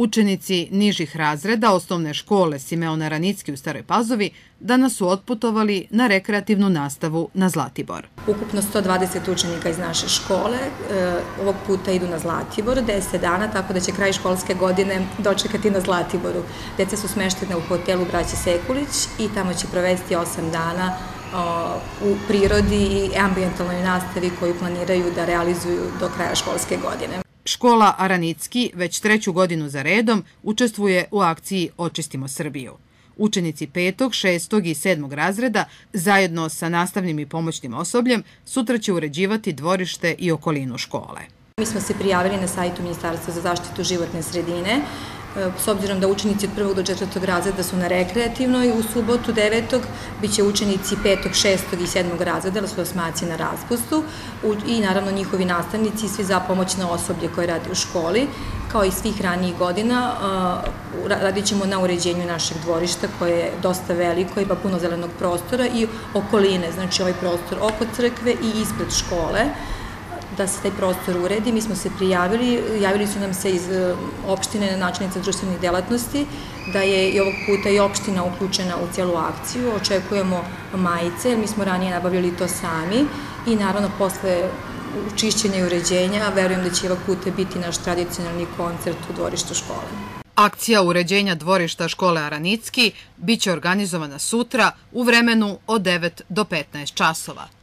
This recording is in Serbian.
Učenici nižih razreda osnovne škole Simeon Aranicki u Staroj Pazovi danas su otputovali na rekreativnu nastavu na Zlatibor. Ukupno 120 učenika iz naše škole ovog puta idu na Zlatibor 10 dana, tako da će kraj školske godine dočekati na Zlatiboru. Deca su smeštena u hotelu Braće Sekulić i tamo će provesti 8 dana u prirodi i ambijentalnoj nastavi koju planiraju da realizuju do kraja školske godine. Škola Aranicki već 3. godinu za redom učestvuje u akciji Očistimo Srbiju. Učenici 5., 6. i 7. razreda zajedno sa nastavnim i pomoćnim osobljem sutra će uređivati dvorište i okolinu škole. Mi smo se prijavili na sajtu Ministarstva za zaštitu životne sredine. S obzirom da učenici od 1. do 4. razreda su na rekreativnoj, u subotu 9. biće učenici 5., 6. i 7. razreda, jer su osmaci na raspustu, i naravno njihovi nastavnici i svi za pomoćno osoblje koje rade u školi. Kao i svih ranijih godina, radit ćemo na uređenju našeg dvorišta koje je dosta veliko, ima puno zelenog prostora i okoline, znači ovaj prostor oko crkve i ispred škole, da se taj prostor uredi. Mi smo se prijavili, javili su nam se iz opštine načelnica društvenih delatnosti, da je i ovog puta i opština uključena u cijelu akciju. Očekujemo majice, jer mi smo ranije nabavljali to sami i naravno posle čišćenja i uređenja verujem da će ovog puta biti naš tradicionalni koncert u dvorištu škole. Akcija uređenja dvorišta škole Aranicki biće organizovana sutra u vremenu od 9 do 15 časova.